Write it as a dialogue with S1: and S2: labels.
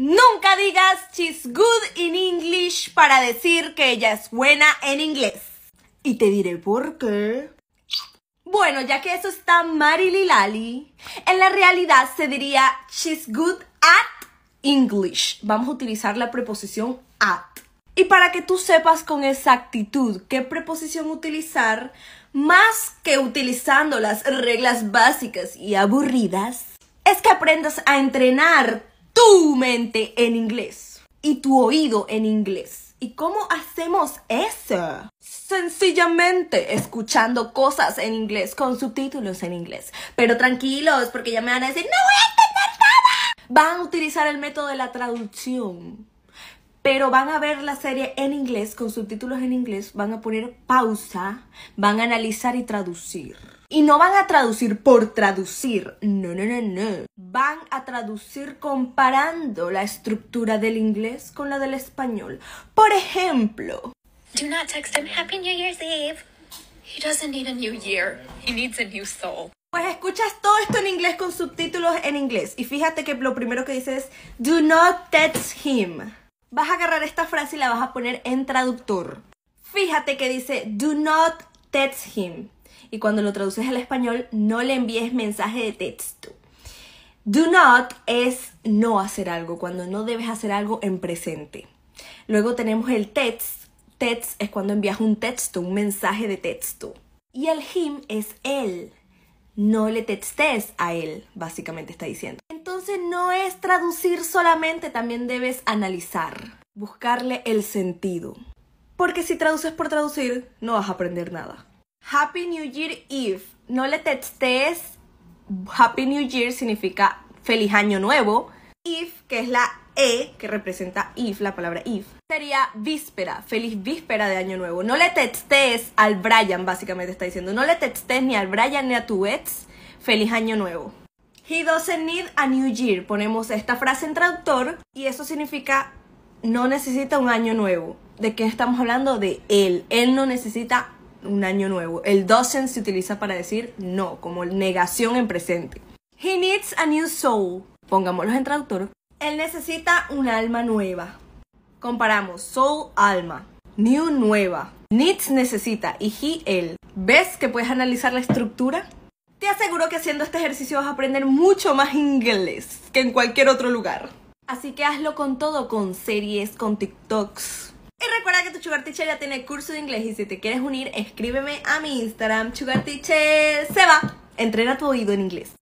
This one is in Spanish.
S1: Nunca digas she's good in English para decir que ella es buena en inglés. Y te diré por qué. Bueno, ya que eso está marililali, en la realidad se diría she's good at English. Vamos a utilizar la preposición at. Y para que tú sepas con exactitud qué preposición utilizar, más que utilizando las reglas básicas y aburridas, es que aprendas a entrenar tu mente en inglés y tu oído en inglés. ¿Y cómo hacemos eso? Sencillamente escuchando cosas en inglés con subtítulos en inglés. Pero tranquilos, porque ya me van a decir, ¡no voy a entender nada! Van a utilizar el método de la traducción. Pero van a ver la serie en inglés, con subtítulos en inglés, van a poner pausa, van a analizar y traducir. Y no van a traducir por traducir, no. Van a traducir comparando la estructura del inglés con la del español. Por ejemplo,
S2: do not text him Happy New Year's Eve. He doesn't need a new year. He needs a new soul.
S1: Pues escuchas todo esto en inglés con subtítulos en inglés. Y fíjate que lo primero que dice es, do not text him. Vas a agarrar esta frase y la vas a poner en traductor. Fíjate que dice, do not text him. Y cuando lo traduces al español, no le envíes mensaje de texto. Do not es no hacer algo, cuando no debes hacer algo en presente. Luego tenemos el text. Text es cuando envías un texto, un mensaje de texto. Y el him es él. No le textes a él, básicamente está diciendo. Entonces no es traducir solamente, también debes analizar, buscarle el sentido. Porque si traduces por traducir, no vas a aprender nada. Happy New Year Eve. No le textes. Happy New Year significa feliz año nuevo. Eve, que es la E, que representa Eve, la palabra Eve, sería víspera, feliz víspera de año nuevo. No le textes al Brian, básicamente está diciendo. No le textes ni al Brian ni a tu ex, feliz año nuevo. He doesn't need a new year. Ponemos esta frase en traductor y eso significa no necesita un año nuevo. ¿De qué estamos hablando? De él. Él no necesita un año nuevo. El doesn't se utiliza para decir no, como negación en presente. He needs a new soul. Pongámoslo en traductor. Él necesita un alma nueva. Comparamos soul, alma. New, nueva. Needs, necesita. Y he, él. ¿Ves que puedes analizar la estructura? Te aseguro que haciendo este ejercicio vas a aprender mucho más inglés que en cualquier otro lugar. Así que hazlo con todo, con series, con TikToks. Y recuerda que tu Sugar Teacher ya tiene curso de inglés y si te quieres unir, escríbeme a mi Instagram, Sugar Teacher. Se va. Entrena tu oído en inglés.